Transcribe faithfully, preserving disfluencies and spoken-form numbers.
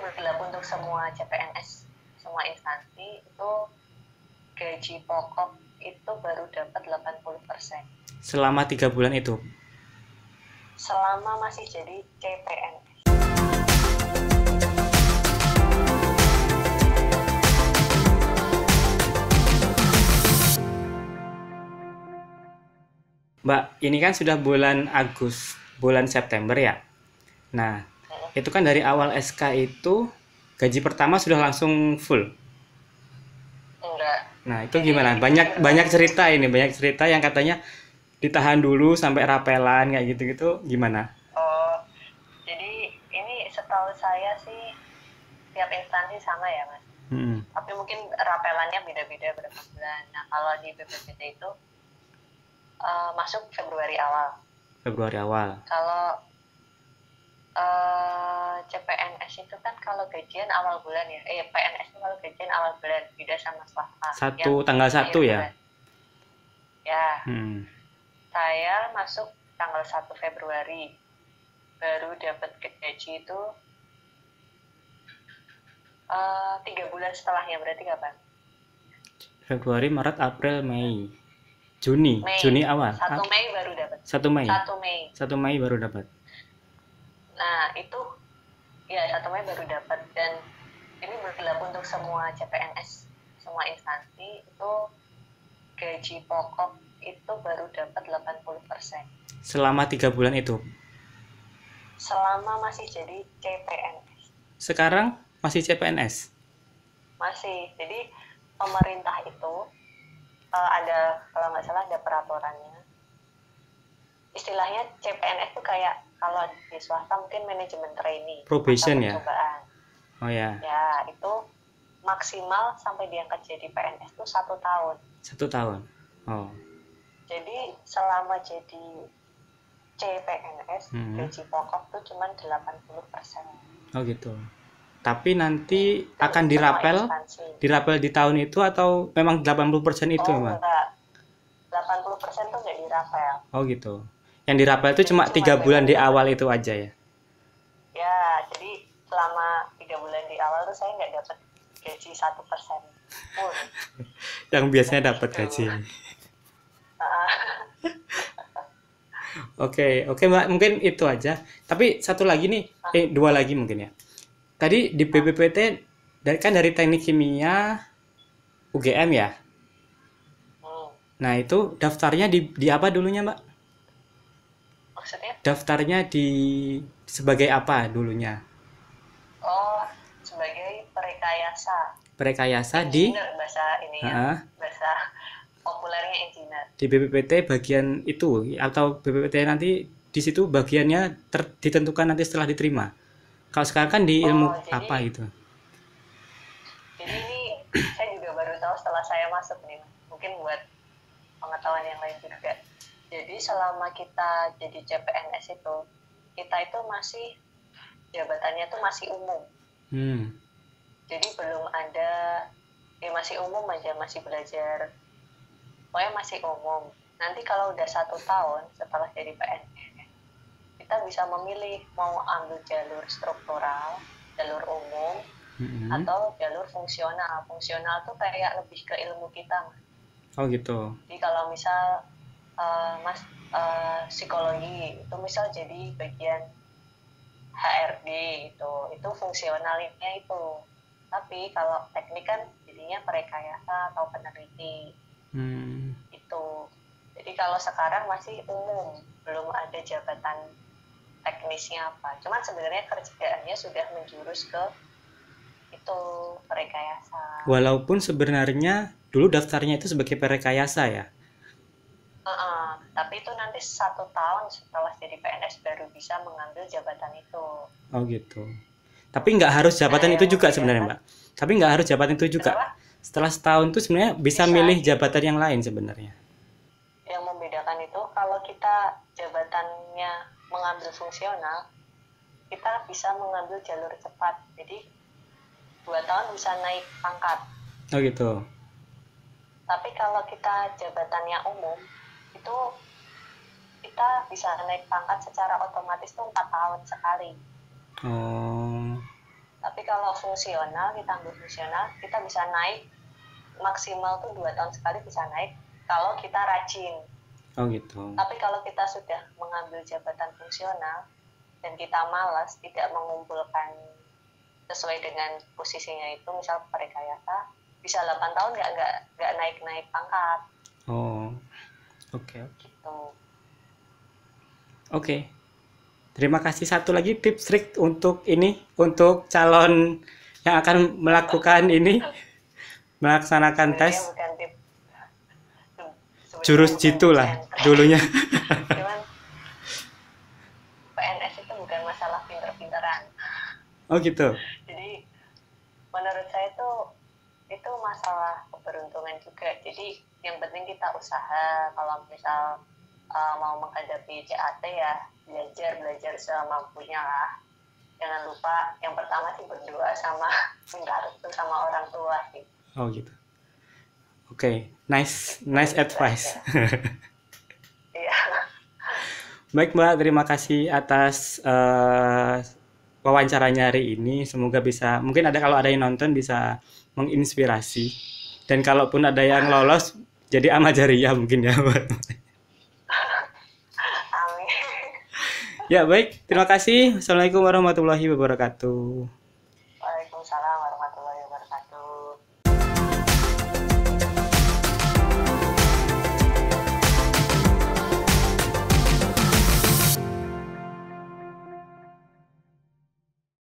berlaku untuk semua C P N S, semua instansi itu gaji pokok itu baru dapat delapan puluh persen. Selama tiga bulan itu? Selama masih jadi C P N S. Mbak, ini kan sudah bulan Agustus, bulan September ya. Nah, itu kan dari awal S K itu gaji pertama sudah langsung full. Enggak. Nah, itu gimana? Banyak banyak cerita ini, banyak cerita yang katanya ditahan dulu sampai rapelan kayak gitu-gitu. Gimana? Oh, jadi ini setahu saya sih tiap instansi sama ya, Mas. Hmm. Tapi mungkin rapelannya beda-beda berapa bulan. Nah, kalau di B P P T itu uh, masuk Februari awal. Februari awal. Kalau uh, C P N S itu kan kalau gajian awal bulan ya. Eh, P N S itu kalau gajian awal bulan, beda sama swasta. Satu tanggal satu ya? Ya. Hmm. Saya masuk tanggal satu Februari. Baru dapat gaji itu uh, tiga bulan setelahnya, berarti kapan? Februari, Maret, April, Mei, Juni, Mei. Juni awal. satu Mei baru dapat. satu Mei. satu Mei. satu Mei baru dapat. Nah, itu ya satu Mei baru dapat, dan ini berlaku untuk semua C P N S, semua instansi itu gaji pokok itu baru dapat delapan puluh persen. Selama tiga bulan itu? Selama masih jadi C P N S. Sekarang masih C P N S? Masih. Jadi pemerintah itu uh, ada, kalau nggak salah ada peraturannya. Istilahnya C P N S itu kayak kalau di swasta mungkin manajemen trainee. Probation ya? Oh ya. Ya, itu maksimal sampai diangkat jadi P N S itu satu tahun. Satu tahun. Oh. Jadi selama jadi C P N S, hmm. gaji pokok tuh cuma delapan puluh persen. Oh gitu. Tapi nanti itu akan dirapel, dirapel di tahun itu atau memang delapan puluh persen itu? Oh, enggak. delapan puluh persen tuh nggak dirapel. Oh gitu. Yang dirapel itu cuma tiga bulan di awal itu aja ya? Ya, jadi selama tiga bulan di awal tuh saya nggak dapat gaji satu persen. Yang biasanya dapat gaji. Oke, oke Mbak, mungkin itu aja. Tapi satu lagi nih, eh dua lagi mungkin ya. Tadi di B P P T kan dari teknik kimia U G M ya. Nah itu daftarnya di, di apa dulunya Mbak? Maksudnya? Daftarnya di sebagai apa dulunya? Oh, sebagai perekayasa. Perekayasa di? Bahasa ini ya. Bahasa populernya engineer. Di B P P T bagian itu atau B P P T nanti di situ bagiannya ter, ditentukan nanti setelah diterima. Kalau sekarang kan di ilmu oh, jadi, apa itu? Jadi ini saya juga baru tahu setelah saya masuk nih. Mungkin buat pengetahuan yang lain juga. Jadi selama kita jadi C P N S itu, kita itu masih jabatannya tuh masih umum. Hmm. Jadi belum ada, ya masih umum aja, masih belajar. Pokoknya masih umum. Nanti kalau udah satu tahun setelah jadi P N S, kita bisa memilih mau ambil jalur struktural, jalur umum, mm-hmm. atau jalur fungsional. Fungsional tuh kayak lebih ke ilmu kita, Mas. Oh gitu. Jadi kalau misal uh, Mas uh, psikologi itu misal jadi bagian H R D itu, itu fungsionalnya itu. Tapi kalau teknik kan jadinya perekayasa atau peneliti. Hmm. Itu. Jadi kalau sekarang masih umum, belum ada jabatan teknisnya apa. Cuman sebenarnya kerjaannya sudah menjurus ke itu perekayasa. Walaupun sebenarnya dulu daftarnya itu sebagai perekayasa ya. Uh-uh. Tapi itu nanti satu tahun setelah jadi P N S baru bisa mengambil jabatan itu. Oh gitu. Tapi nggak harus jabatan nah, itu juga sebenarnya Mbak. Tapi nggak harus jabatan itu juga. Kenapa? Setelah setahun itu sebenarnya bisa, bisa milih jabatan yang lain sebenarnya. Yang membedakan itu kalau kita jabatannya mengambil fungsional, kita bisa mengambil jalur cepat. Jadi dua tahun bisa naik pangkat. Oh gitu. Tapi kalau kita jabatannya umum, itu kita bisa naik pangkat secara otomatis tuh empat tahun sekali. Oh. Tapi kalau fungsional, kita ambil fungsional, kita bisa naik maksimal tuh dua tahun sekali bisa naik kalau kita rajin. Oh gitu. Tapi kalau kita sudah mengambil jabatan fungsional dan kita malas, tidak mengumpulkan sesuai dengan posisinya itu, misal perekayasa, bisa delapan tahun nggak nggak nggak naik naik pangkat. Oh, oke. Okay. Gitu. Oke. Okay. Terima kasih. Satu lagi tips trik untuk ini, untuk calon yang akan melakukan ini, melaksanakan tes. Bukan tip. Jurus jitu lah dulunya. Cuman P N S itu bukan masalah pinter-pinteran. Oh gitu. Jadi menurut saya itu itu masalah keberuntungan juga. Jadi yang penting kita usaha. Kalau misal uh, mau menghadapi C A T ya belajar belajar semampunya lah. Jangan lupa yang pertama sih berdoa sama minta restu sama orang tua sih. Oh gitu. Oke, okay. nice, nice advice. Iya. Baik Mbak, terima kasih atas uh, wawancaranya hari ini. Semoga bisa, mungkin ada kalau ada yang nonton bisa menginspirasi. Dan kalaupun ada yang lolos, jadi Ahmadiyah mungkin ya. Amin. Ya baik, terima kasih. Assalamualaikum warahmatullahi wabarakatuh.